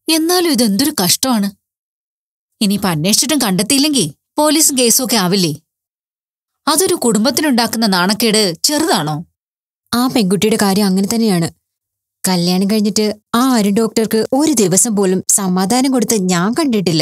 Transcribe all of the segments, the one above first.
എന്നാലും ഇതെന്തൊരു കഷ്ടമാണ്. ഇനിയിപ്പോ അന്വേഷിച്ചിട്ടും കണ്ടെത്തിയില്ലെങ്കിൽ പോലീസും കേസും ഒക്കെ ആവില്ലേ? അതൊരു കുടുംബത്തിനുണ്ടാക്കുന്ന നാണക്കേട് ചെറുതാണോ? ആ പെൺകുട്ടിയുടെ കാര്യം അങ്ങനെ തന്നെയാണ്. കല്യാണം കഴിഞ്ഞിട്ട് ആ അരുൺ ഡോക്ടർക്ക് ഒരു ദിവസം പോലും സമാധാനം കൊടുത്ത് ഞാൻ കണ്ടിട്ടില്ല.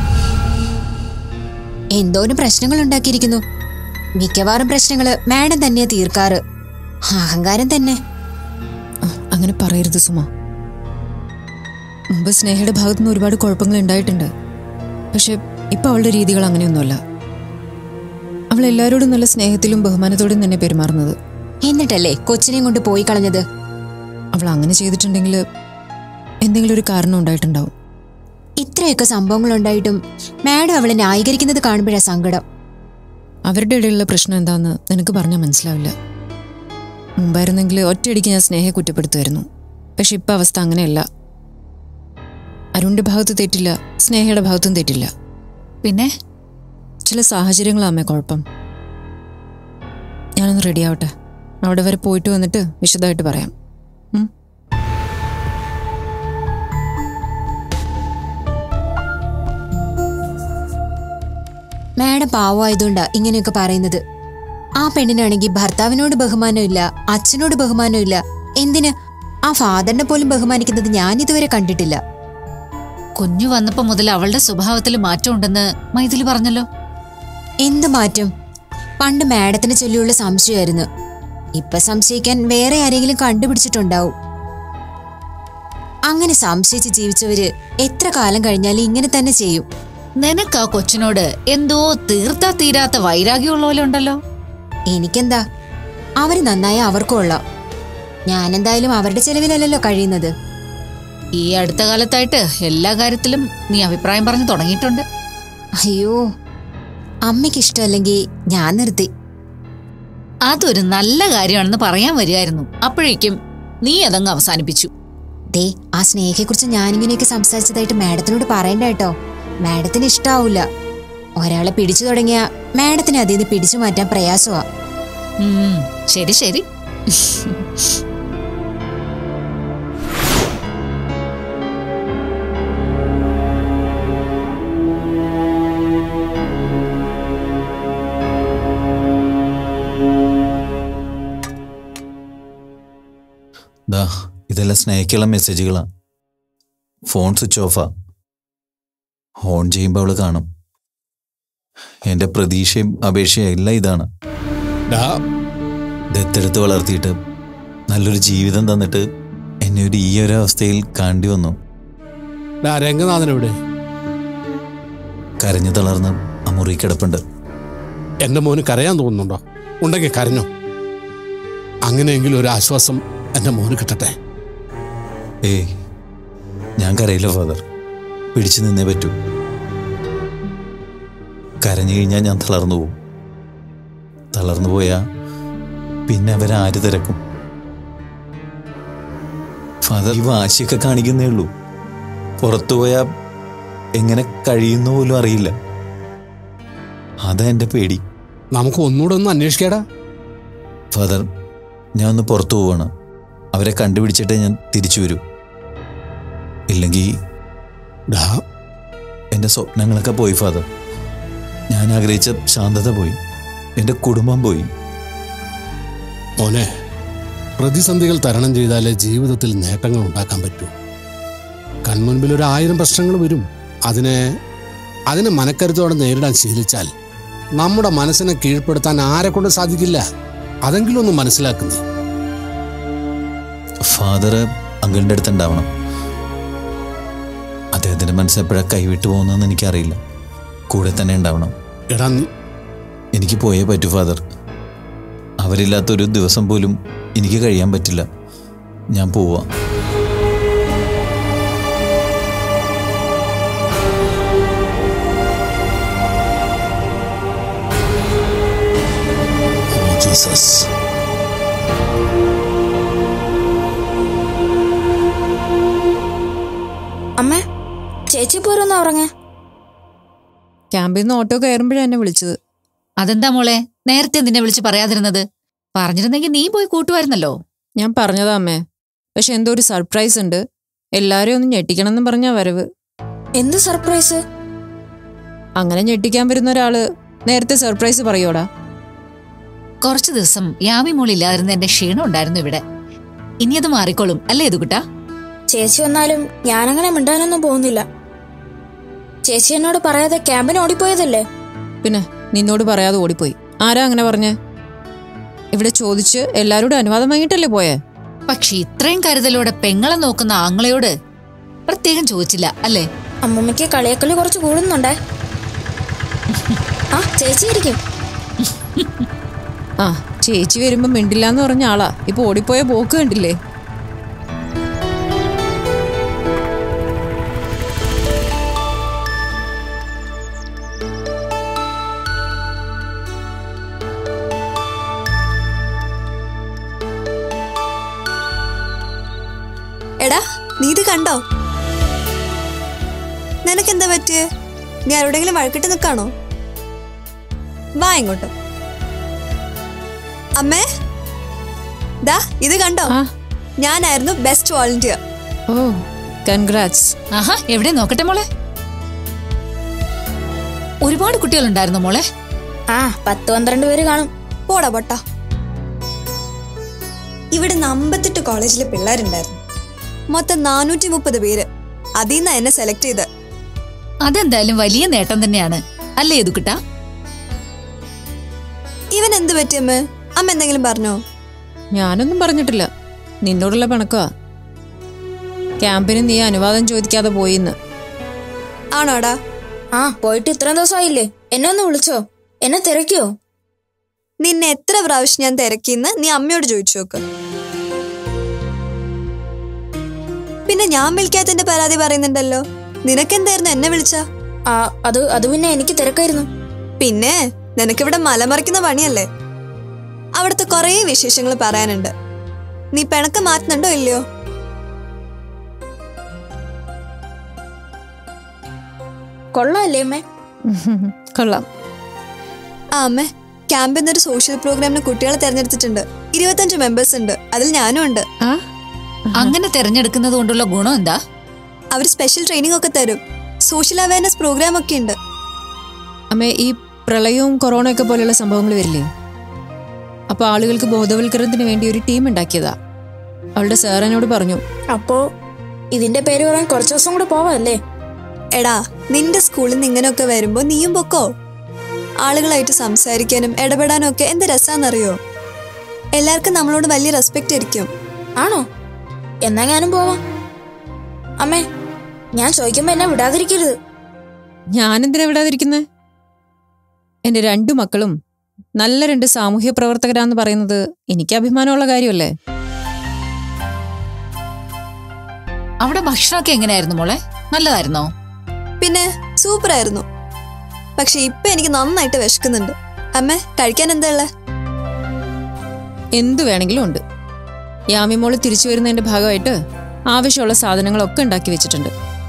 എന്തോരം പ്രശ്നങ്ങൾ ഉണ്ടാക്കിയിരിക്കുന്നു. മിക്കവാറും പ്രശ്നങ്ങള് മാഡം തന്നെയാ തീർക്കാറ്. അഹങ്കാരം തന്നെ. അങ്ങനെ പറയരുത് സുമ. മുമ്പ് സ്നേഹയുടെ ഭാഗത്തുനിന്ന് ഒരുപാട് കുഴപ്പങ്ങൾ ഉണ്ടായിട്ടുണ്ട്. പക്ഷെ ഇപ്പൊ അവളുടെ രീതികൾ അങ്ങനെയൊന്നുമല്ല. അവൾ എല്ലാവരോടും നല്ല സ്നേഹത്തിലും ബഹുമാനത്തോടും തന്നെ പെരുമാറുന്നത്. എന്നിട്ടല്ലേ കൊച്ചിനെയും കൊണ്ട് പോയി കളഞ്ഞത്? അവൾ അങ്ങനെ ചെയ്തിട്ടുണ്ടെങ്കിൽ എന്തെങ്കിലും ഒരു കാരണം ഉണ്ടായിട്ടുണ്ടാവും. ഇത്രയൊക്കെ സംഭവങ്ങൾ ഉണ്ടായിട്ടും മാഡം അവളെ ന്യായീകരിക്കുന്നത് കാണുമ്പോഴാ സങ്കടം. അവരുടെ ഇടയിലുള്ള പ്രശ്നം എന്താണെന്ന് നിനക്ക് പറഞ്ഞാൽ മനസ്സിലാവില്ല. മുമ്പായിരുന്നെങ്കിൽ ഒറ്റയടിക്ക് ഞാൻ സ്നേഹയെ കുറ്റപ്പെടുത്തുമായിരുന്നു. പക്ഷെ ഇപ്പം അവസ്ഥ അങ്ങനെയല്ല. അരുണിന്റെ ഭാഗത്ത് തെറ്റില്ല, സ്നേഹയുടെ ഭാഗത്തും തെറ്റില്ല. പിന്നെ ചില സാഹചര്യങ്ങളാമേ കുഴപ്പം. ഞാനൊന്ന് റെഡി ആവട്ടെ. അവിടെ വരെ പോയിട്ട് വന്നിട്ട് വിശദമായിട്ട് പറയാം. മാഡം പാവമായതുകൊണ്ടാ ഇങ്ങനെയൊക്കെ പറയുന്നത്. ആ പെണ്ണിനാണെങ്കിൽ ഭർത്താവിനോട് ബഹുമാനമില്ല, അച്ഛനോട് ബഹുമാനമില്ല. എന്തിന് ആ ഫാദറിനെ പോലും ബഹുമാനിക്കുന്നത് ഞാൻ ഇതുവരെ കണ്ടിട്ടില്ല. കുഞ്ഞു വന്നപ്പോ മുതൽ അവളുടെ സ്വഭാവത്തിൽ മാറ്റം ഉണ്ടെന്ന് മൈഥിലി പറഞ്ഞല്ലോ. എന്ത് മാറ്റം? പണ്ട് മാഡത്തിനെ ചൊല്ലിയുള്ള സംശയമായിരുന്നു. ഇപ്പൊ സംശയിക്കാൻ വേറെ ആരെങ്കിലും കണ്ടുപിടിച്ചിട്ടുണ്ടാവും. അങ്ങനെ സംശയിച്ച് ജീവിച്ചവര് എത്ര കാലം കഴിഞ്ഞാലും ഇങ്ങനെ തന്നെ ചെയ്യും. നിനക്ക് ആ കൊച്ചിനോട് എന്തോ തീർത്താ തീരാത്ത വൈരാഗ്യമുള്ള പോലെ ഉണ്ടല്ലോ. എനിക്കെന്താ, അവര് നന്നായ അവർക്കും കൊള്ളാം. ഞാനെന്തായാലും അവരുടെ ചെലവിലല്ലല്ലോ കഴിയുന്നത്. ഈ അടുത്ത കാലത്തായിട്ട് എല്ലാ കാര്യത്തിലും നീ അഭിപ്രായം പറഞ്ഞു തുടങ്ങിയിട്ടുണ്ട്. അയ്യോ, അമ്മയ്ക്ക് ഇഷ്ടമല്ലെങ്കിൽ ഞാൻ നിർത്തി. അതൊരു നല്ല കാര്യമാണെന്ന് പറയാൻ വരികയായിരുന്നു. അപ്പോഴേക്കും നീ അതങ്ങ് അവസാനിപ്പിച്ചു. ദേ, ആ സ്നേഹയെക്കുറിച്ച് ഞാനിങ്ങനെയൊക്കെ സംസാരിച്ചതായിട്ട് മാഡത്തിനോട് പറയണ്ട കേട്ടോ. മാഡത്തിന് ഇഷ്ടാവൂല. ഒരാളെ പിടിച്ചു തുടങ്ങിയ മാഡത്തിന് അതിൽ നിന്ന് പിടിച്ചു മാറ്റാൻ പ്രയാസമാ. ശരി ശരി. ഇതെല്ലാം സ്നേഹിക്കുള്ള മെസ്സേജുകളാ. ഫോൺ സ്വിച്ച് ഓഫാ. ഓൺ ചെയ്യുമ്പോൾ അവള് കാണും. എന്റെ പ്രതീക്ഷയും അപേക്ഷയും എല്ലാം ഇതാണ്. ദത്തെടുത്ത് വളർത്തിയിട്ട് നല്ലൊരു ജീവിതം തന്നിട്ട് എന്നെ ഈ ഒരു അവസ്ഥയിൽ കാണേണ്ടി വന്നു. രംഗനാഥനെവിടെ? കരഞ്ഞു തളർന്ന് ആ മുറി കിടപ്പുണ്ട്. എന്റെ മോന് കരയാൻ തോന്നുന്നുണ്ടോ? ഉണ്ടെങ്കിൽ കരഞ്ഞോ. അങ്ങനെയെങ്കിലും ഒരു ആശ്വാസം എന്റെ മോന് കിട്ടട്ടെ. ഏയ്, ഞാൻ കരയില്ല ഫാദർ. പിടിച്ചു നിന്നേ പറ്റൂ. കരഞ്ഞു കഴിഞ്ഞാൽ ഞാൻ തളർന്നു പോവും. തളർന്നു പോയാ പിന്നെ അവരാര് തിരക്കും? ഫാദർ, ഈ വാശിയൊക്കെ കാണിക്കുന്നേ ഉള്ളൂ. പുറത്തുപോയാ എങ്ങനെ കഴിയുന്ന പോലും അറിയില്ല. അതാ എന്റെ പേടി. നമുക്ക് ഒന്നുകൂടെ ഒന്ന് അന്വേഷിക്കാടാ. ഫാദർ, ഞാൻ ഒന്ന് പുറത്തു പോവാണ്. അവരെ കണ്ടുപിടിച്ചിട്ടേ ഞാൻ തിരിച്ചു വരൂ. ഇല്ലെങ്കിൽ എൻ്റെ സ്വപ്നങ്ങളൊക്കെ പോയി ഫാദർ. ഞാൻ ആഗ്രഹിച്ച ശാന്തത പോയി. എൻ്റെ കുടുംബം പോയി. മോനെ, പ്രതിസന്ധികൾ തരണം ചെയ്താലേ ജീവിതത്തിൽ നേട്ടങ്ങൾ ഉണ്ടാക്കാൻ പറ്റൂ. കൺമുൻപിൽ 1000 പ്രശ്നങ്ങൾ വരും. അതിനെ മനക്കരുത്തോടെ നേരിടാൻ ശീലിച്ചാൽ നമ്മുടെ മനസ്സിനെ കീഴ്പ്പെടുത്താൻ ആരെ കൊണ്ട് സാധിക്കില്ല. അതെങ്കിലും ഒന്ന് മനസ്സിലാക്കുന്നേ. ഫാദർ അങ്കിളിൻ്റെ അടുത്ത് ഉണ്ടാവണം. അദ്ദേഹത്തിൻ്റെ മനസ്സെപ്പോഴാണ് കൈവിട്ടു പോകുന്നതെന്ന് എനിക്കറിയില്ല. കൂടെ തന്നെ ഉണ്ടാവണം. എനിക്ക് പോയേ പറ്റൂ ഫാദർ. അവരില്ലാത്തൊരു ദിവസം പോലും എനിക്ക് കഴിയാൻ പറ്റില്ല. ഞാൻ പോവാ. ജീസസ്. അമ്മ, ചേച്ചി പോരൊന്ന് ഉറങ്ങ. ക്യാമ്പിൽ നിന്ന് ഓട്ടോ കയറുമ്പോഴാണ് എന്നെ വിളിച്ചത്. അതെന്താ മോളെ നേരത്തെ നിന്നെ വിളിച്ച് പറയാതിരുന്നത്? പറഞ്ഞിരുന്നെങ്കിൽ നീ പോയി കൂട്ടുമായിരുന്നല്ലോ. ഞാൻ പറഞ്ഞതാ അമ്മേ. പക്ഷെ എന്തോ ഒരു സർപ്രൈസ് ഉണ്ട്. എല്ലാരും ഒന്ന് ഞെട്ടിക്കണം പറഞ്ഞാ വരവ്. എന്ത് സർപ്രൈസ്? അങ്ങനെ ഞെട്ടിക്കാൻ വരുന്ന ഒരാള് നേരത്തെ സർപ്രൈസ് പറയോടാ? കുറച്ചു ദിവസം യാമി മോളില്ലാതിരുന്ന എന്റെ ക്ഷീണം ഉണ്ടായിരുന്നു ഇവിടെ. ഇനി അത് മാറിക്കോളും അല്ലേ യദുകുട്ടാ? ചേച്ചി വന്നാലും ഞാനങ്ങനെ മിണ്ടാനൊന്നും പോകുന്നില്ല. ചേച്ചി എന്നോട് പറയാതെ ക്യാമ്പിന് ഓടിപ്പോയതല്ലേ? പിന്നെ നിന്നോട് പറയാതെ ഓടിപ്പോയി. ആരാ അങ്ങനെ പറഞ്ഞേ? ഇവിടെ ചോദിച്ച് എല്ലാരോടും അനുവാദം വാങ്ങിയിട്ടല്ലേ പോയേ? പക്ഷെ ഇത്രയും കരുതലോടെ പെങ്ങളെ നോക്കുന്ന ആങ്ങളയോട് പ്രത്യേകം ചോദിച്ചില്ല അല്ലേ? അമ്മമ്മയ്ക്ക് കളിയാക്കല് കുറച്ച് കൂടുന്നുണ്ടേ. ആ ചേച്ചി ഇരിക്കും. ആ ചേച്ചി വരുമ്പോ മിണ്ടില്ലാന്ന് പറഞ്ഞ ആളാ ഇപ്പൊ ഓടിപ്പോയ പോക്ക് കണ്ടില്ലേ? എടാ നീ ഇത് കണ്ടോ? നിനക്കെന്താ പറ്റിയേ? ഞാൻ എവിടെയെങ്കിലും വഴക്കിട്ട് നിൽക്കാണോ? വാ ഇങ്ങോട്ട്. അമ്മേ ദാ ഇത് കണ്ടോ? ഞാനായിരുന്നു ബെസ്റ്റ് വോളണ്ടിയർ. ഓ കൺഗ്രാറ്റ്സ്. ആഹാ എവിടെ നോക്കട്ടെ മോളെ. ഒരുപാട് കുട്ടികളുണ്ടായിരുന്നു മോളെ? ആ 10-12 പേര് കാണും. പോടാ പൊട്ടാ. ഇവിടെ 58 കോളേജിലെ പിള്ളേരുണ്ടായിരുന്നു. മൊത്തം 430 പേര്. അതിൽ എന്നെ സെലക്ട് ചെയ്ത്. അതെന്തായാലും വലിയ നേട്ടം തന്നെയാണ് അല്ലേ യദുകുട്ടാ? ഇവൻ എന്ത് പറ്റിയമ്മ? അമ്മ എന്തെങ്കിലും പറഞ്ഞോ? ഞാനൊന്നും പറഞ്ഞിട്ടില്ല. നിന്നോടുള്ള പിണക്കമാ. ക്യാമ്പിന് നീ അനുവാദം ചോദിക്കാതെ പോയിന്ന്. ആണോടാ? ആ പോയിട്ട് ഇത്രയും ദിവസമായില്ലേ? എന്നെ ഒന്ന് വിളിച്ചോ? എന്നെ തിരക്കിയോ? നിന്നെ എത്ര പ്രാവശ്യം ഞാൻ തിരക്കിന്ന് നീ അമ്മയോട് ചോദിച്ചു നോക്ക്. പിന്നെ ഞാൻ വിളിക്കാത്തതിന്റെ പരാതി പറയുന്നുണ്ടല്ലോ. നിനക്കെന്തായിരുന്നു എന്നെ വിളിച്ച? അത് പിന്നെ എനിക്ക് തിരക്കായിരുന്നു. പിന്നെ നിനക്കിവിടെ മലമറിക്കുന്ന പണിയല്ലേ? അവിടുത്തെ കുറേ വിശേഷങ്ങൾ പറയാനുണ്ട്. നീ പിണക്ക് മാറ്റുന്നുണ്ടോ ഇല്ലയോ? കൊള്ളാല്ലേ അമ്മേ? കൊള്ളാം. ആ അമ്മേ, ക്യാമ്പിൽ നിന്നൊരു സോഷ്യൽ പ്രോഗ്രാമിന് കുട്ടികളെ തെരഞ്ഞെടുത്തിട്ടുണ്ട്. 25 മെമ്പേഴ്സ് ഉണ്ട്. അതിൽ ഞാനും ഉണ്ട്. അങ്ങനെ തെരഞ്ഞെടുക്കുന്നത് കൊണ്ടുള്ള ഗുണം എന്താ? അവർ സ്പെഷ്യൽ ട്രെയിനിങ് ഒക്കെ തരും. സോഷ്യൽ അവയർനെസ് പ്രോഗ്രാം ഒക്കെ ഉണ്ട്. അമ്മേ ഈ പ്രളയവും കൊറോണയൊക്കെ പോലെയുള്ള സംഭവങ്ങൾ വരില്ലേ? അപ്പൊ ആളുകൾക്ക് ബോധവൽക്കരണത്തിന് വേണ്ടി ഒരു ടീം ഉണ്ടാക്കിയതാ. അവളുടെ സാർ എന്നോട് പറഞ്ഞു. അപ്പോ ഇതിന്റെ പേര് പറയാൻ കുറച്ചു ദിവസം കൂടെ പോവാല്ലേ? എടാ നിന്റെ സ്കൂളിൽ നിന്ന് ഇങ്ങനെയൊക്കെ വരുമ്പോ നീയും പൊക്കോ. ആളുകളായിട്ട് സംസാരിക്കാനും ഇടപെടാനും ഒക്കെ എന്ത് രസാന്നറിയോ? എല്ലാവർക്കും നമ്മളോട് വലിയ റെസ്പെക്ട് ആയിരിക്കും. ആണോ? എന്നാ ഞാനും പോവാം. അമ്മേ ഞാൻ ചോദിക്കുമ്പോ എന്നെ വിടാതിരിക്കരുത്. ഞാനെന്തിനാ വിടാതിരിക്കുന്നേ? എന്റെ 2 മക്കളും നല്ല 2 സാമൂഹ്യ പ്രവർത്തകരാന്ന് പറയുന്നത് എനിക്ക് അഭിമാനമുള്ള കാര്യമല്ലേ? അവിടെ ഭക്ഷണമൊക്കെ എങ്ങനെയായിരുന്നു മോളെ? നല്ലതായിരുന്നോ? പിന്നെ സൂപ്പറായിരുന്നു. പക്ഷെ ഇപ്പൊ എനിക്ക് നന്നായിട്ട് വിശക്കുന്നുണ്ട്. അമ്മേ കഴിക്കാൻ എന്താ ഉള്ളേ? എന്തു വേണമെങ്കിലും ഉണ്ട്. യാമിമോള് തിരിച്ചു വരുന്നതിന്റെ ഭാഗമായിട്ട് ആവശ്യമുള്ള സാധനങ്ങളൊക്കെ ഉണ്ടാക്കി വെച്ചിട്ടുണ്ട്.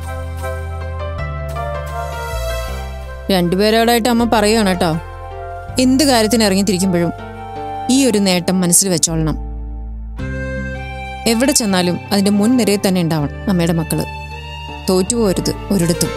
2 പേരോടായിട്ട് അമ്മ പറയുകയാണ് കേട്ടോ. എന്ത് കാര്യത്തിന് ഇറങ്ങിത്തിരിക്കുമ്പോഴും ഈ ഒരു നേട്ടം മനസ്സിൽ വെച്ചോളണം. എവിടെ ചെന്നാലും അതിന്റെ മുൻനിരയിൽ തന്നെ ഉണ്ടാവണം അമ്മയുടെ മക്കള്. തോറ്റുപോരുത് ഒരിടത്തും.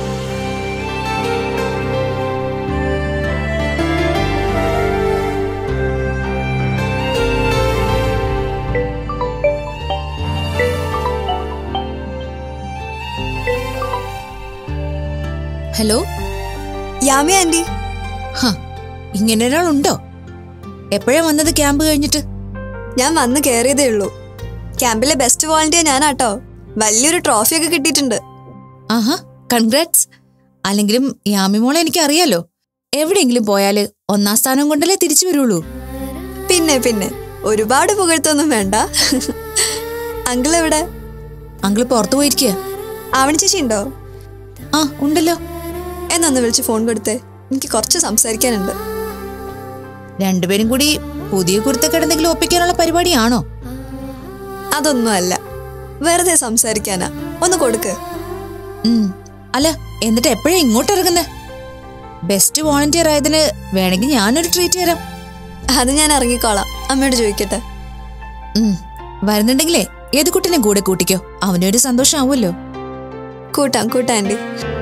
Hello Yami aunty. ഇങ്ങനെ ഒരാളുണ്ടോ? എപ്പോഴാ വന്നത് ക്യാമ്പ് കഴിഞ്ഞിട്ട്? ഞാൻ വന്ന് കയറിയതേ ഉള്ളൂ. ക്യാമ്പിലെ ബെസ്റ്റ് വോളണ്ടിയർ ഞാനാട്ടോ. വലിയൊരു ട്രോഫിയൊക്കെ കിട്ടിയിട്ടുണ്ട്. ആഹാ കൺഗ്രാറ്റ്സ്. അല്ലെങ്കിലും യാമിമോളെ എനിക്ക് അറിയാലോ. എവിടെയെങ്കിലും പോയാല് 1ാം സ്ഥാനം കൊണ്ടല്ലേ തിരിച്ചു വരുള്ളൂ. പിന്നെ പിന്നെ ഒരുപാട് പുകഴ്ത്തൊന്നും വേണ്ട. അങ്കിൾ എവിടെ? അങ്കിള് പുറത്തു പോയിരിക്കുക. ആവണി ചേച്ചി ഉണ്ടോ? ആ ഉണ്ടല്ലോ. എന്നൊന്ന് വിളിച്ച് ഫോൺ കൊടുത്തേ, എനിക്ക് കുറച്ച് സംസാരിക്കാനുണ്ട്. 2 പേരും കൂടി പുതിയ കുരുത്തക്കെന്തെങ്കിലും ഒപ്പിക്കാനുള്ള പരിപാടിയാണോ? അതൊന്നും അല്ല, വെറുതെ സംസാരിക്കാനാ. ഒന്ന് കൊടുക്ക്. അല്ല എന്നിട്ട് എപ്പോഴാ ഇങ്ങോട്ട് ഇറങ്ങുന്നേ? ബെസ്റ്റ് വോളണ്ടിയർ ആയതിന് വേണമെങ്കിൽ ഞാനൊരു ട്രീറ്റ് തരാം. അത് ഞാൻ ഇറങ്ങിക്കോളാം. അമ്മയോട് ചോദിക്കട്ടെ. വരുന്നുണ്ടെങ്കിലേ യദുക്കുട്ടനെ കൂടെ കൂട്ടിക്കോ, അവനൊരു സന്തോഷമാവുമല്ലോ. കൂട്ടാം ആന്റി.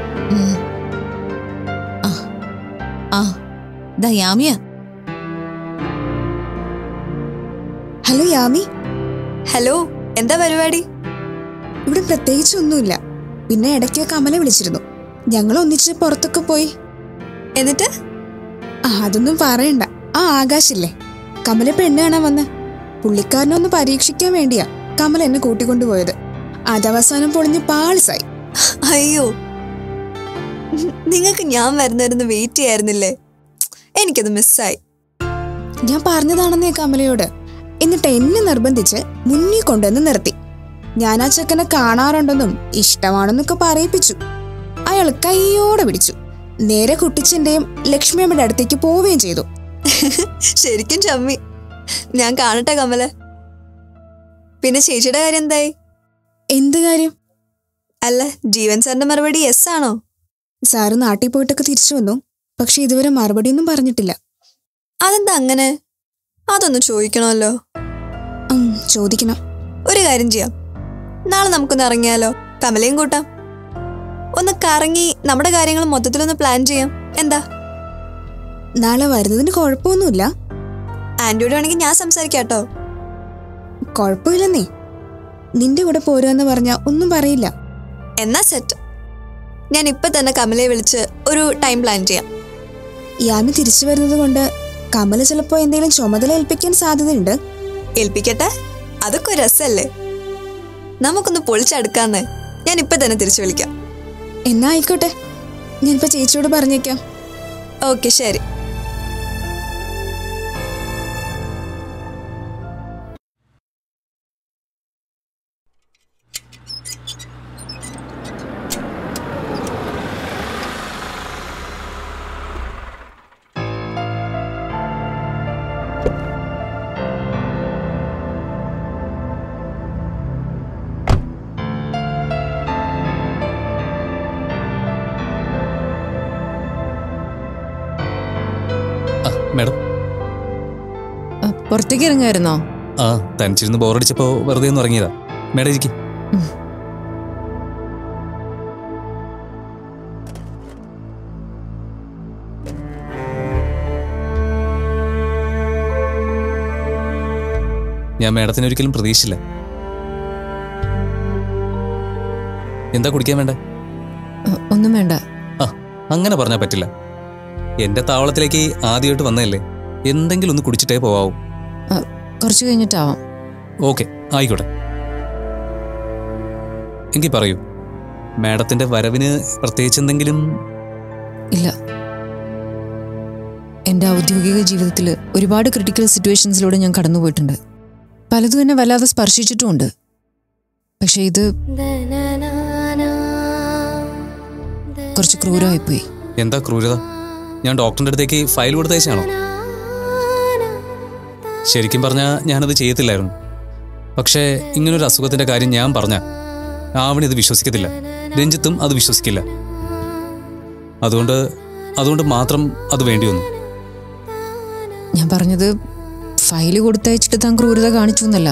ദാ യാമിയ. ഹലോ യാമി. ഹലോ, എന്താ പരിപാടി? ഇവിടെ പ്രത്യേകിച്ചൊന്നുമില്ല. പിന്നെ ഇടയ്ക്ക് കമല വിളിച്ചിരുന്നു. ഞങ്ങൾ ഒന്നിച്ച് പുറത്തൊക്കെ പോയി. എന്നിട്ട്? അതൊന്നും പറയണ്ട. ആകാശില്ലേ, കമല പെണ്ണ് കാണാൻ വന്ന്. പുള്ളിക്കാരനൊന്ന് പരീക്ഷിക്കാൻ വേണ്ടിയാ കമല എന്നെ കൂട്ടിക്കൊണ്ടുപോയത്. അതവസാനം പൊളിഞ്ഞ് പാൾസായി. അയ്യോ, നിങ്ങൾക്ക് ഞാൻ വരുന്നവരുന്ന് വെയിറ്റ് ചെയ്യായിരുന്നില്ലേ? എനിക്കത് മിസ്സായി. ഞാൻ പറഞ്ഞതാണെന്നേ കമലയോട്. എന്നിട്ട് എന്നെ നിർബന്ധിച്ച് മുന്നിൽ കൊണ്ടുവന്ന് നിർത്തി. ഞാൻ ആ ചെക്കനെ കാണാറുണ്ടെന്നും ഇഷ്ടമാണെന്നൊക്കെ പറയിപ്പിച്ചു. അയാൾ കൈയോടെ പിടിച്ചു. നേരെ കുട്ടിച്ചന്റെയും ലക്ഷ്മിയമ്മയുടെ അടുത്തേക്ക് പോവുകയും ചെയ്തു. ശരിക്കും ചമ്മി. ഞാൻ കാണട്ടെ കമല. പിന്നെ ചേച്ചിയുടെ കാര്യം എന്തായി? എന്ത് കാര്യം? അല്ല, ജീവൻ സാറിന്റെ മറുപടി യെസ് ആണോ? സാറ് നാട്ടിൽ പോയിട്ടൊക്കെ തിരിച്ചു വന്നു. പക്ഷെ ഇതുവരെ മറുപടിയൊന്നും പറഞ്ഞിട്ടില്ല. അതെന്താ അങ്ങനെ? അതൊന്ന് ചോദിക്കണമല്ലോ. ചോദിക്കണം. ഒരു കാര്യം ചെയ്യാം, നാളെ നമുക്കൊന്ന് ഇറങ്ങിയാലോ? കമലയും കൂട്ടാം. ഒന്ന് കറങ്ങി നമ്മുടെ കാര്യങ്ങൾ മൊത്തത്തിലൊന്ന് പ്ലാൻ ചെയ്യാം. എന്താ? നാളെ വരുന്നതിന് കുഴപ്പമൊന്നുമില്ല. ആന്റിയോട് വേണമെങ്കിൽ ഞാൻ സംസാരിക്കാട്ടോ. കുഴപ്പമില്ലെന്നേ. നിന്റെ കൂടെ പോരുമെന്ന് പറഞ്ഞാ ഒന്നും പറയില്ല. എന്നാ സെറ്റ്. ഞാൻ ഇപ്പൊ തന്നെ കമലയെ വിളിച്ച് ഒരു ടൈം പ്ലാൻ ചെയ്യാം. യാമി തിരിച്ചു വരുന്നത് കൊണ്ട് കമല ചിലപ്പോ എന്തെങ്കിലും ചുമതല ഏൽപ്പിക്കാൻ സാധ്യതയുണ്ട്. ഏൽപ്പിക്കട്ടെ, അതൊക്കെ ഒരു രസല്ലേ. നമുക്കൊന്ന് പൊളിച്ചെടുക്കാന്ന്. ഞാൻ ഇപ്പൊ തന്നെ തിരിച്ചു വിളിക്കാം. എന്നാ ആയിക്കോട്ടെ, ഞാനിപ്പോ ചേച്ചിയോട് പറഞ്ഞേക്കാം. ഓക്കെ, ശരി. മാഡം, പുറത്തേക്ക് ഇറങ്ങായിരുന്നോ? തനിച്ചിരുന്ന് ബോറടിച്ചപ്പോ വെറുതെ ഒന്ന് ഇറങ്ങിയതാ. മാഡം ഇരിക്കും. ഞാൻ മാഡത്തിന് ഒരിക്കലും പ്രതീക്ഷിച്ചില്ല. എന്താ കുടിക്കാൻ വേണ്ട? ഒന്നും വേണ്ട. അങ്ങനെ പറഞ്ഞാൽ പറ്റില്ല. എന്റെ താവളത്തിലേക്ക് ആദ്യമായിട്ട് വന്നതല്ലേ, എന്തെങ്കിലും ഒന്ന് കുടിച്ചിട്ടേ പോവാവൂ. കുറച്ച് കഴിഞ്ഞിട്ടാവാം. ഓക്കെ, ആയിക്കോട്ടെ. എങ്കിൽ പറയൂ, മാഡത്തിന്റെ വരവിന് പ്രത്യേകിച്ച് എന്തെങ്കിലും? ഇല്ല. എൻ്റെ ഔദ്യോഗിക ജീവിതത്തിൽ ഒരുപാട് ക്രിട്ടിക്കൽ സിറ്റുവേഷൻസിലൂടെ ഞാൻ കടന്നുപോയിട്ടുണ്ട്. പലതും എന്നെ വല്ലാതെ സ്പർശിച്ചിട്ടുമുണ്ട്. പക്ഷെ ഇത് കുറച്ച് ക്രൂരമായിപ്പോയി. എന്താ ക്രൂരത? ഞാൻ ഡോക്ടറിന്റെ അടുത്തേക്ക് ഫയൽ കൊടുത്തയച്ചാണോ? ശരിക്കും പറഞ്ഞാൽ ഞാനത് ചെയ്യത്തില്ലായിരുന്നു. പക്ഷേ ഇങ്ങനൊരു അസുഖത്തിന്റെ കാര്യം ഞാൻ പറഞ്ഞ ആവണി ഇത് വിശ്വസിക്കത്തില്ല. രഞ്ജിത്തും അത് വിശ്വസിക്കില്ല. അതുകൊണ്ട് മാത്രം അത് വേണ്ടി വന്നു. ഞാൻ പറഞ്ഞത് ഫയല് കൊടുത്തയച്ചിട്ട് താൻ ക്രൂരത കാണിച്ചു എന്നല്ല.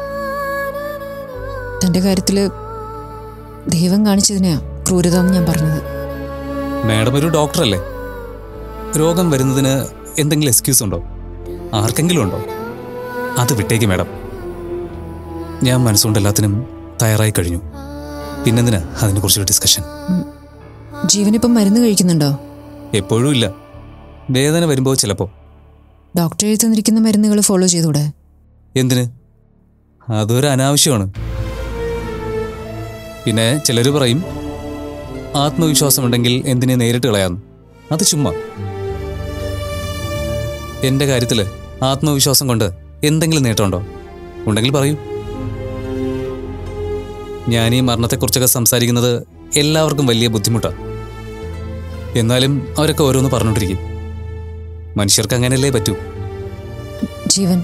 തൻ്റെ കാര്യത്തിൽ ദൈവം കാണിച്ചതിനെയാ ക്രൂരത എന്ന് ഞാൻ പറഞ്ഞത്. മാഡം ഒരു ഡോക്ടറല്ലേ? രോഗം വരുന്നതിന് എന്തെങ്കിലും എക്സ്ക്യൂസ് ഉണ്ടോ? ആർക്കെങ്കിലും ഉണ്ടോ? അത് വിട്ടേക്ക് മാഡം. ഞാൻ മനസ്സുകൊണ്ട് എല്ലാത്തിനും തയ്യാറായി കഴിഞ്ഞു. പിന്നെന്തിനാ അതിനെക്കുറിച്ചൊരു ഡിസ്കഷൻ? ജീവനിപ്പം മരുന്ന് കഴിക്കുന്നുണ്ടോ? എപ്പോഴും ഇല്ല. വേദന വരുമ്പോൾ ചിലപ്പോൾ. ഡോക്ടർ എഴുതി തന്നിരിക്കുന്ന മരുന്നുകൾ ഫോളോ ചെയ്തൂടെ? എന്തിന്? അതൊരു അനാവശ്യമാണ്. പിന്നെ ചിലർ പറയും ആത്മവിശ്വാസമുണ്ടെങ്കിൽ എന്തിനെ നേരിട്ട് കളയാന്ന്. അത് ചുമ്മാ. എൻ്റെ കാര്യത്തിൽ ആത്മവിശ്വാസം കൊണ്ട് എന്തെങ്കിലും നേട്ടമുണ്ടോ? ഉണ്ടെങ്കിൽ പറയൂ. ഞാൻ ഈ മരണത്തെക്കുറിച്ചൊക്കെ സംസാരിക്കുന്നത് എല്ലാവർക്കും വലിയ ബുദ്ധിമുട്ടാണ്. എന്നാലും അവരൊക്കെ ഓരോന്ന് പറഞ്ഞുകൊണ്ടിരിക്കും. മനുഷ്യർക്ക് അങ്ങനെയല്ലേ പറ്റൂ. ജീവൻ,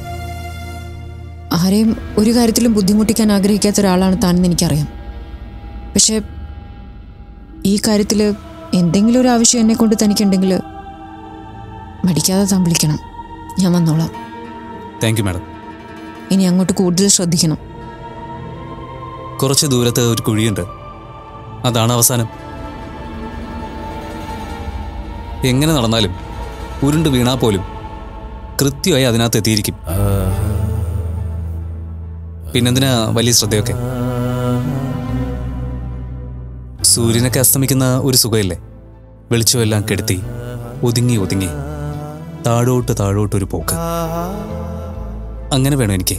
ആരെയും ഒരു കാര്യത്തിലും ബുദ്ധിമുട്ടിക്കാൻ ആഗ്രഹിക്കാത്ത ഒരാളാണ് താനെന്ന് എനിക്കറിയാം. പക്ഷെ ഈ കാര്യത്തിൽ എന്തെങ്കിലും ഒരു ആവശ്യം എന്നെ കൊണ്ട് തനിക്കുണ്ടെങ്കിൽ മടിക്കാതെ താൻ വിളിക്കണം. ഞാൻ വന്നോളാം. Thank you madam. ഇനി അങ്ങോട്ട് കൂടുതൽ ശ്രദ്ധിക്കണം. കുറച്ച് ദൂരത്ത് ഒരു കുഴിയുണ്ട്, അതാണ് അവസാനം. എങ്ങനെ നടന്നാലും ഉരുണ്ട് വീണാ പോലും കൃത്യമായി അതിനകത്ത് എത്തിയിരിക്കും. പിന്നെന്തിനാ വലിയ ശ്രദ്ധയൊക്കെ? സൂര്യനൊക്കെ അസ്തമിക്കുന്ന ഒരു സുഖമില്ലേ? വെളിച്ചമെല്ലാം കെടുത്തി ഒതുങ്ങി ഒതുങ്ങി താഴോട്ടൊരു പോക്ക്. അങ്ങനെ വേണം എനിക്ക്.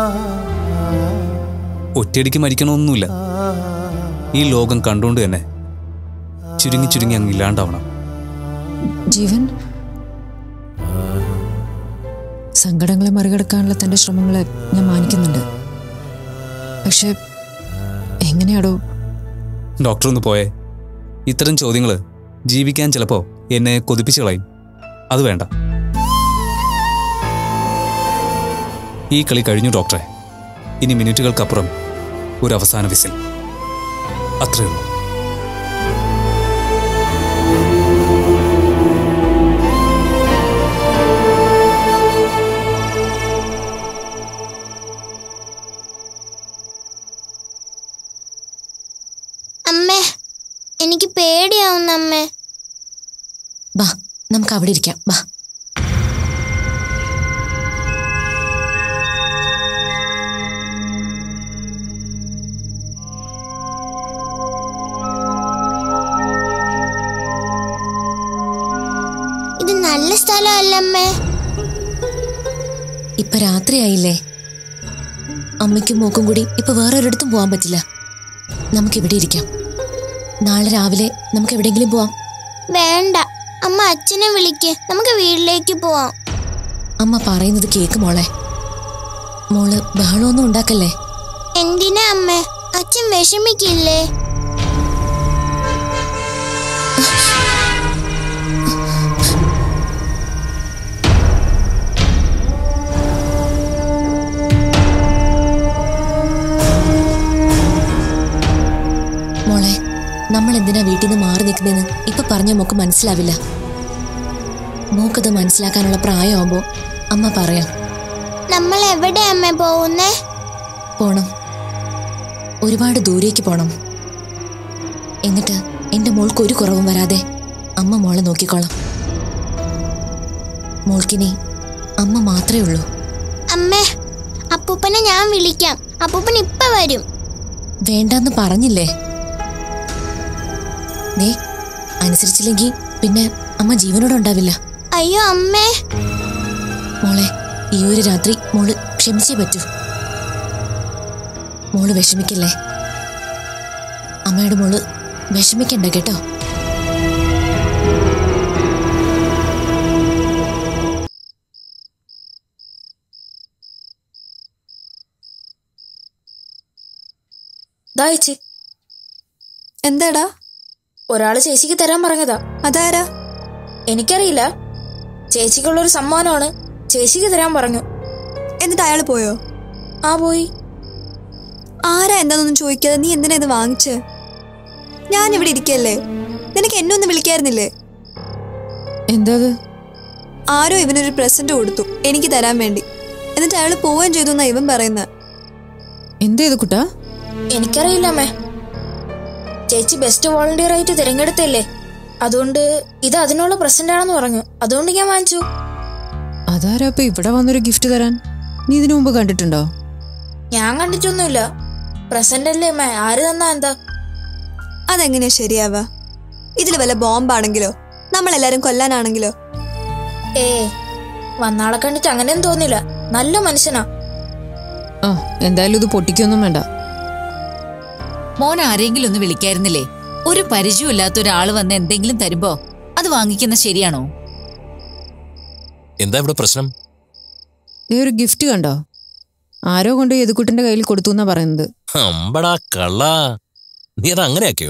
ഒറ്റയടിക്ക് മരിക്കണമെന്നൊന്നുമില്ല. ഈ ലോകം കണ്ടുകൊണ്ട് തന്നെ ചുരുങ്ങി അങ്ങ് ഇല്ലാണ്ടാവണം. ജീവൻ, സങ്കടങ്ങളെ മറികടക്കാനുള്ള തന്റെ ശ്രമങ്ങളെ ഞാൻ മാനിക്കുന്നുണ്ട്. പക്ഷെ എങ്ങനെയാടോ? ഡോക്ടർ ഒന്ന് പോയേ. ഇത്തരം ചോദ്യങ്ങൾ ജീവിക്കാൻ ചിലപ്പോ എന്നെ കൊതിപ്പിച്ചു കളയും. അത് വേണ്ട. ഈ കളി കഴിഞ്ഞു ഡോക്ടറെ. ഇനി മിനിറ്റുകൾക്കപ്പുറം ഒരു അവസാന വിസിൽ, അത്രയേ ഉള്ളൂ. അമ്മേ, എനിക്ക് പേടിയാവുന്ന അമ്മേ. ബാ, നമുക്ക് അവിടെ ഇരിക്കാം. ബാ. ഇത് നല്ല സ്ഥലമല്ലമ്മേ. ഇപ്പൊ രാത്രിയായില്ലേ? അമ്മയ്ക്കും മോക്കും കൂടി ഇപ്പൊ വേറൊരിടത്തും പോവാൻ പറ്റില്ല. നമുക്കിവിടെ ഇരിക്കാം. നാളെ രാവിലെ നമുക്ക് എവിടെയെങ്കിലും പോവാം. വേണ്ട, അമ്മ അച്ഛനെ വിളിക്ക്, നമുക്ക് വീട്ടിലേക്ക് പോവാം. അമ്മ പറയുന്നത് കേക്ക് മോളെ. മോള് ബഹളമൊന്നും ഉണ്ടാക്കല്ലേ. എന്തിനാ അമ്മേ? അച്ഛൻ വിഷമിക്കില്ലേ? മോളെ, നമ്മൾ എന്തിനാ വീട്ടിൽ നിന്ന് മാറി നിൽക്കുന്നതെന്ന് ഇപ്പൊ പറഞ്ഞ മോക്ക് മനസ്സിലാവില്ല. മോക്കത് മനസ്സിലാക്കാനുള്ള പ്രായമാകുമ്പോ അമ്മ പറയാം. നമ്മൾ എവിടെ അമ്മ പോകുന്നേ? പോണം, ഒരുപാട് ദൂരേക്ക് പോണം. എന്നിട്ട് എന്റെ മോൾക്ക് ഒരു കുറവും വരാതെ അമ്മ മോളെ നോക്കിക്കോളാം. മോൾക്കിനി അമ്മ മാത്രമേ ഉള്ളൂ. അമ്മേ, അപ്പൂപ്പനെ ഞാൻ വിളിക്കാം. അപ്പൂപ്പൻ ഇപ്പൊ വരും. വേണ്ടെന്ന് പറഞ്ഞില്ലേ? നീ അനുസരിച്ചില്ലെങ്കിൽ പിന്നെ അമ്മ ജീവനോടെ ഉണ്ടാവില്ല. അയ്യോ അമ്മേ. മോളെ, ഈ ഒരു രാത്രി മോള് ക്ഷമിച്ചേ പറ്റൂ. മോള് വിഷമിക്കില്ലേ? അമ്മയുടെ മോള് വിഷമിക്കണ്ട കേട്ടോ. ദായിച്ചി, എന്താടാ? ഒരാള് ചേച്ചിക്ക് തരാൻ പറഞ്ഞതാ. അതാരാ? എനിക്കറിയില്ല. ചേച്ചിക്കുള്ളൊരു സമ്മാനമാണ്, ചേച്ചിക്ക് തരാൻ പറഞ്ഞു. എന്നിട്ട് അയാൾ പോയോ? ആ, പോയി. ആരാ എന്താണെന്നൊന്നും ചോദിക്കാതെ നീ എന്തിനാ ഇത് വാങ്ങിച്ച്? ഞാനിവിടെ ഇരിക്കല്ലേ, നിനക്ക് എന്നെ ഒന്ന് വിളിക്കായിരുന്നില്ലേ? എന്താ? ആരോ ഇവനൊരു പ്രസന്റ് കൊടുത്തു എനിക്ക് തരാൻ വേണ്ടി. എന്നിട്ട് അയാൾ പോവുകയും ചെയ്തു എന്നാ ഇവൻ പറയുന്നത്. എന്തേത് കുട്ടാ? എനിക്കറിയില്ല അമ്മേ. ചേച്ചി ബെസ്റ്റ് വോളണ്ടിയർ ആയിട്ട് തിരഞ്ഞെടുത്തല്ലേ, അതുകൊണ്ട് ഇത് അതിനുള്ള പ്രസന്റ് ആണെന്ന് പറഞ്ഞു. അതുകൊണ്ട് ഞാൻ വാങ്ങിച്ചു. അതാരാ ഇപ്പൊ ഇവിടെ വന്നൊരു ഗിഫ്റ്റ് തരാൻ? നീ ഇതിനു മുമ്പ് കണ്ടിട്ടുണ്ടോ? ഞാൻ കണ്ടിട്ടൊന്നുമില്ല. പ്രസന്റ് അല്ലേ അമ്മേ, ആര് തന്നാ എന്താ? അതെങ്ങനെയാ ശരിയാവാ? ഇതിൽ വല്ല ബോംബാണെങ്കിലോ, നമ്മളെല്ലാരും കൊല്ലാനാണെങ്കിലോ? വന്നാളെ കണ്ടിട്ട് അങ്ങനെയൊന്നും തോന്നില്ല. നല്ല മനുഷ്യനാ. ആ, എന്തായാലും ഇത് പൊട്ടിക്കൊന്നും വേണ്ട. മോൻ ആരെങ്കിലും ഒന്ന് വിളിക്കായിരുന്നില്ലേ? ഒരു പരിചയമില്ലാത്ത ഒരാള് വന്ന് എന്തെങ്കിലും തരുമ്പോ അത് വാങ്ങിക്കുന്ന ശരിയാണോ? എന്താ ഇവിടെ പ്രശ്നം? ഈ ഒരു ഗിഫ്റ്റ് കണ്ടോ? ആരോ കൊണ്ട് യദുക്കുട്ടന്റെ കയ്യിൽ കൊടുത്തു എന്നാ പറയുന്നത്. അമ്പടാ കള്ള, നീ അത് അങ്ങനെയാക്കിയോ?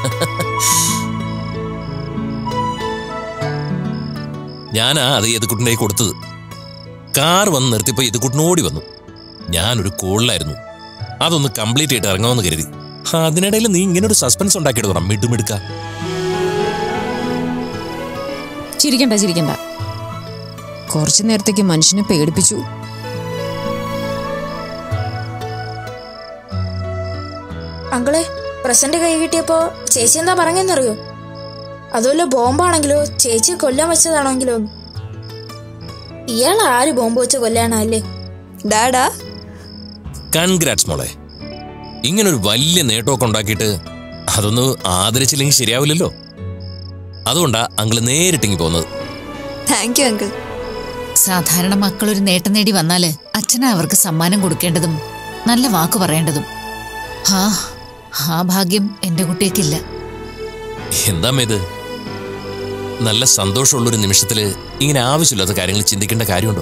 ഞാനാ അത് യദുക്കുട്ടൻ്റെ കയ്യിൽ കൊടുത്തത്. കാർ വന്ന് നിർത്തിയപ്പോ യദുക്കുട്ടനോടി വന്നു. ഞാനൊരു കോളിലായിരുന്നു, അതൊന്ന് കംപ്ലീറ്റ് ആയിട്ട് ഇറങ്ങാമെന്ന് കരുതി. അതിനിടയിൽ നീ ഇങ്ങനെ ഒരു സസ്പെൻസ് ഉണ്ടാക്കിയിട്ട് മിടുമിടുക്ക. ചിരിക്കണ്ട. കുറച്ചു നേരത്തേക്ക് മനുഷ്യനെ പേടിപ്പിച്ചു. അങ്കിളെ, പ്രസന്റ് കൈ കിട്ടിയപ്പോ ചേച്ചി എന്താ പറഞ്ഞെന്നറിയോ? അതുമല്ല ബോംബാണെങ്കിലോ ചേച്ചി കൊല്ലാൻ വെച്ചതാണെങ്കിലോ? ഇയാൾ ആര് ബോംബ് വെച്ച് കൊല്ലാനല്ലേ? ഡാഡാ കൺഗ്രാറ്റ്സ് മോളെ. ഇങ്ങനൊരു വലിയ നേട്ടമൊക്കെ ഉണ്ടാക്കിയിട്ട് അതൊന്ന് ആദരിച്ചില്ലെങ്കിൽ ശരിയാവില്ലല്ലോ. അതുകൊണ്ടാ അങ്കിള് നേരിട്ടിങ്ങി പോകുന്നത്. Thank you uncle. സാധാരണ മക്കളൊരു നേട്ടം നേടി വന്നാല് അച്ഛനാ അവർക്ക് സമ്മാനം കൊടുക്കേണ്ടതും നല്ല വാക്ക് പറയേണ്ടതും. ആ ഭാഗ്യം എന്റെ കുട്ടിയേക്കില്ല. എന്താ ഇത്? നല്ല സന്തോഷമുള്ളൊരു നിമിഷത്തില് ഇങ്ങനെ ആവശ്യമില്ലാത്ത കാര്യങ്ങൾ ചിന്തിക്കേണ്ട കാര്യമുണ്ടോ?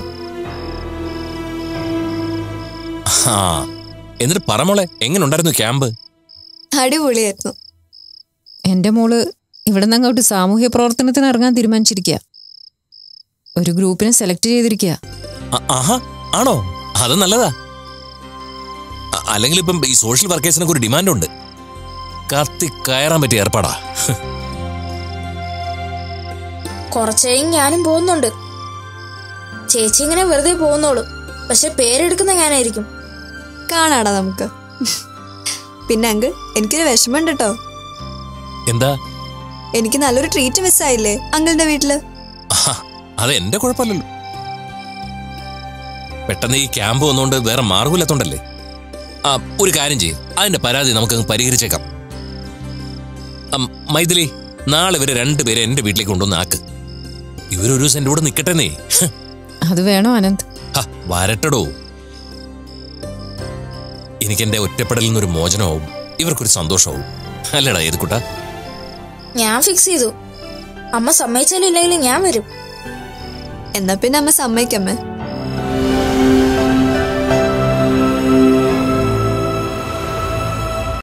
എന്നിട്ട് പറ മോളെ, എങ്ങനെ ഉണ്ടായിരുന്നു ക്യാമ്പ്? അടിപൊളിയായിരുന്നു. എൻ്റെ മോള് ഇവിടെ നിന്ന് അങ്ങോട്ട് സാമൂഹ്യ പ്രവർത്തനത്തിന് ഇറങ്ങാൻ തീരുമാനിച്ചിരിക്കുക. ഒരു ഗ്രൂപ്പിനെ സെലക്ട് ചെയ്തിരിക്കുക. ആഹാ, ആണോ? അത് നല്ലതാ. അല്ലെങ്കിൽ ഇപ്പം ഈ സോഷ്യൽ വർക്കേഴ്സിനൊക്കെ ഒരു ഡിമാൻഡുണ്ട്. കത്തി കയറാൻ പറ്റിയ ഏർപ്പാടാ. കുറച്ചേയും ഞാനും പോകുന്നുണ്ട്. ചേച്ചി ഇങ്ങനെ വെറുതെ പോകുന്നോളൂ, പക്ഷെ പേരെടുക്കുന്ന ഞാനായിരിക്കും. കാണാടാ നമുക്ക്. പിന്നെ അങ്കിൾ, എനിക്കൊരു വിഷമമുണ്ട് കേട്ടോ. എന്താ? എനിക്ക് നല്ലൊരു ട്രീറ്റ് മിസ്സായില്ലേ അങ്കിളിന്റെ വീട്ടില്? അത് എന്റെ കുഴപ്പമില്ലല്ലോ. പെട്ടെന്ന് ഈ ക്യാമ്പ് വന്നുകൊണ്ട് വേറെ മാർഗമില്ലാത്തോണ്ടല്ലേ. ഒരു കാര്യം ചെയ്യും, അതിന്റെ പരാതി നമുക്കങ്ങ് പരിഹരിച്ചേക്കാം. മൈഥിലി, നാളെ ഇവരെ രണ്ടുപേരെ എന്റെ വീട്ടിലേക്ക് കൊണ്ടുവന്ന് ആക്ക്. ഇവരൊരു ദിവസം എന്റെ കൂടെ നിക്കട്ടെന്നേ. അത് വേണോ അനന്ത്? വരട്ടടോ. എനിക്കെന്റെ ഒറ്റപ്പെടലിൽ നിന്നൊരു മോചനമാവും, ഇവർക്കൊരു സന്തോഷമാവും. അല്ലടാ ഏതുകുട്ടാ? ഞാൻ ഫിക്സ് ചെയ്തു. അമ്മ സമ്മതിച്ചാലും ഇല്ലെങ്കിലും ഞാൻ വരും. എന്നാ പിന്നെ അമ്മ സമ്മതിക്കമ്മേ.